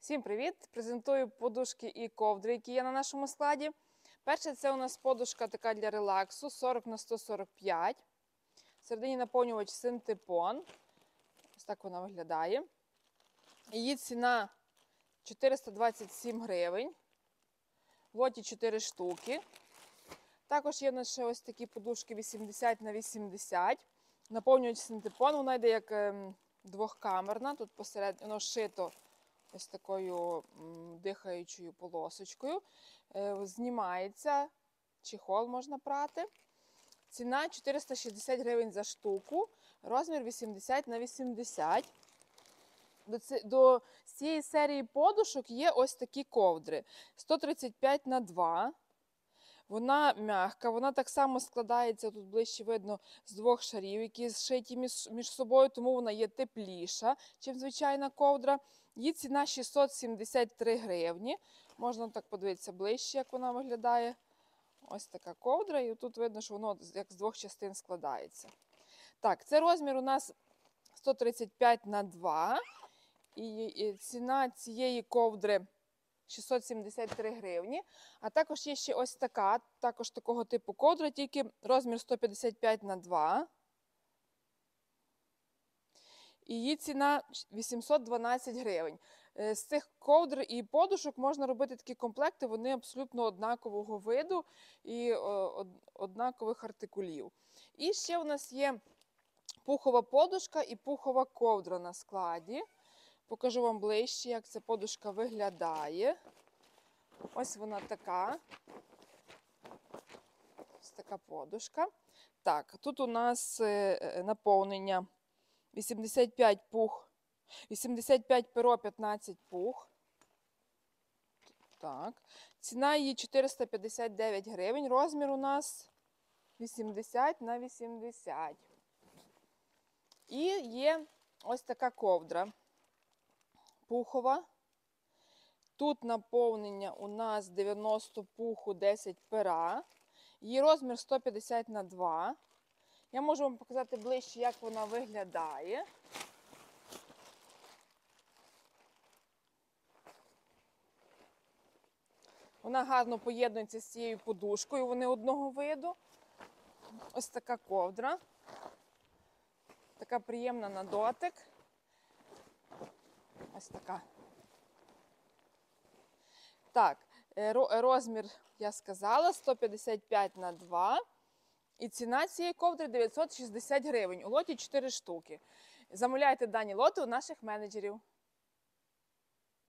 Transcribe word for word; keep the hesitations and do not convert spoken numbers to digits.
Всім привіт! Презентую подушки і ковдри, які є на нашому складі. Перше, це у нас подушка така для релаксу сорок на сто сорок п'ять. Всередині наповнювач синтепон. Ось так вона виглядає. Її ціна чотириста двадцять сім гривень. В лоті чотири штуки. Також є в нас ще ось такі подушки вісімдесят на вісімдесят. Наповнювач синтепон, вона йде як ем, двохкамерна. Тут посередині воно шито ось такою м, дихаючою полосочкою. Е, знімається, чехол можна прати. Ціна чотириста шістдесят гривень за штуку, розмір вісімдесят на вісімдесят. До, ці, до цієї серії подушок є ось такі ковдри. сто тридцять п'ять на два. Вона м'яка, вона так само складається, тут ближче видно, з двох шарів, які зшиті між, між собою, тому вона є тепліша, ніж звичайна ковдра. Її ціна шістсот сімдесят три гривні. Можна так подивитися ближче, як вона виглядає. Ось така ковдра, і тут видно, що воно як з двох частин складається. Так, це розмір у нас сто тридцять п'ять на два. І ціна цієї ковдри шістсот сімдесят три гривні. А також є ще ось така, також такого типу ковдра, тільки розмір сто п'ятдесят п'ять на два. І її ціна вісімсот дванадцять гривень. З цих ковдр і подушок можна робити такі комплекти, вони абсолютно однакового виду і однакових артикулів. І ще у нас є пухова подушка і пухова ковдра на складі. Покажу вам ближче, як ця подушка виглядає. Ось вона така. Ось така подушка. Так, тут у нас наповнення вісімдесят п'ять пух, вісімдесят п'ять перо, п'ятнадцять пух. Так. Ціна її чотириста п'ятдесят дев'ять гривень. Розмір у нас вісімдесят на вісімдесят. І є ось така ковдра пухова. Тут наповнення у нас дев'яносто пуху, десять пера. Її розмір сто п'ятдесят на два. Я можу вам показати ближче, як вона виглядає. Вона гарно поєднується з цією подушкою, вони одного виду. Ось така ковдра. Така приємна на дотик. Ось така. Так, розмір, я сказала, сто п'ятдесят п'ять на два. І ціна цієї ковдри дев'ятсот шістдесят гривень. У лоті чотири штуки. Замовляйте дані лоти у наших менеджерів.